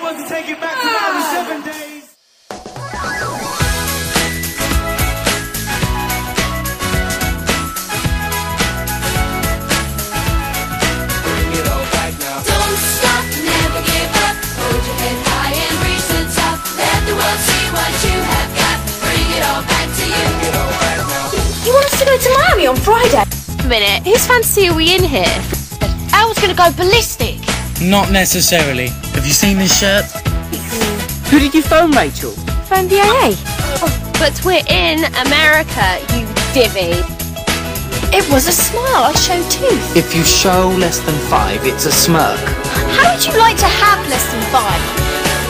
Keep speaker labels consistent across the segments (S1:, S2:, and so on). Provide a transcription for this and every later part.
S1: wants to take it back to 97 days. Bring it all back now.
S2: Don't stop, never give up. Hold your head high and reach the top. Let the world see what you have got. Bring it all back to you.
S1: Bring it all back now.
S3: You want us to go to Miami on Friday?
S4: A minute, whose fantasy are we in here? Al's gonna go ballistic.
S5: Not necessarily. Have you seen this shirt?
S6: Who did you phone, Rachel?
S3: Phone the AA.
S4: But we're in America, you divvy.
S3: It was a smile, I showed tooth.
S6: If you show less than 5, it's a smirk.
S3: How would you like to have less than 5?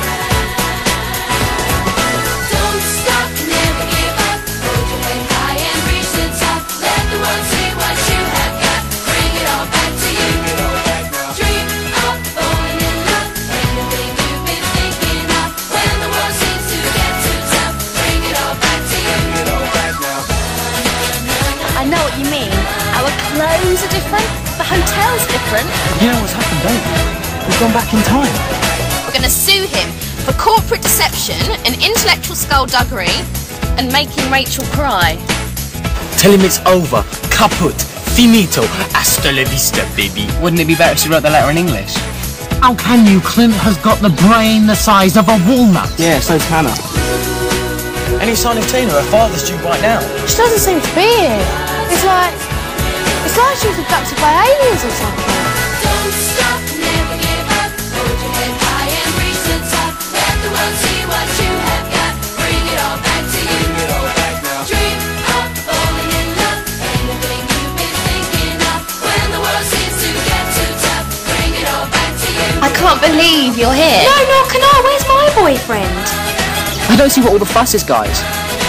S2: Don't stop, never give up. Hold your head high and reach the top. Let the world see what you have got. Bring it all back to you.
S1: Bring it all back now.
S2: Dream of falling in love. Anything you've been thinking of. When the world seems to get too tough. Bring it all back to you.
S1: Bring it all back now.
S4: I know what you mean. Our clothes are different, the hotel's different.
S6: You know what's happened, don't you? We've gone back in time.
S4: We're gonna sue him for corporate deception and intellectual skullduggery and making Rachel cry.
S6: Tell him it's over. Kaput. Finito. Hasta la vista, baby. Wouldn't it be better if she wrote the letter in English?
S7: How can you? Clint has got the brain the size of a walnut.
S6: Yeah, so's Hannah. Any sign of Tina? Her father's due right now.
S3: She doesn't seem to be here. It's like she was abducted by aliens or something.
S2: Don't stop, never give up. Hold your head high and reach the top. Let the world see what you have got. Bring it all back to you.
S1: Bring it all back now.
S2: Dream of falling in love. Anything you've been thinking of. When the world seems to get too tough. Bring it all back to you.
S4: I can't believe you're here.
S3: No, nor can I. Where's my boyfriend?
S6: I don't see what all the fuss is, guys.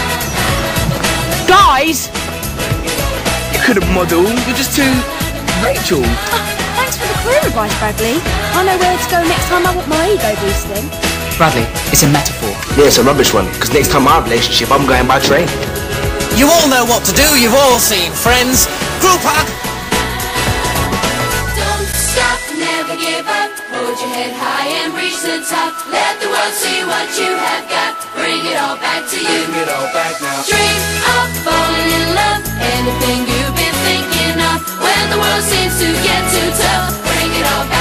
S6: Guys! You could have modelled. You're just too... Rachel.
S3: Thanks for the career advice, Bradley. I know where to go next time I want my ego boosting.
S6: Bradley, it's a metaphor.
S8: Yeah, it's a rubbish one, because next time I have a relationship, I'm going by train.
S5: You all know what to do. You've all seen Friends. Group hug.
S2: Don't stop, never give up. Hold your head high and reach the top. Let the world see what you have got. Bring it all back to you.
S1: Bring it all back now.
S2: Dream of falling in love. Anything you've been thinking of. When the world seems to get too tough. Bring it all back.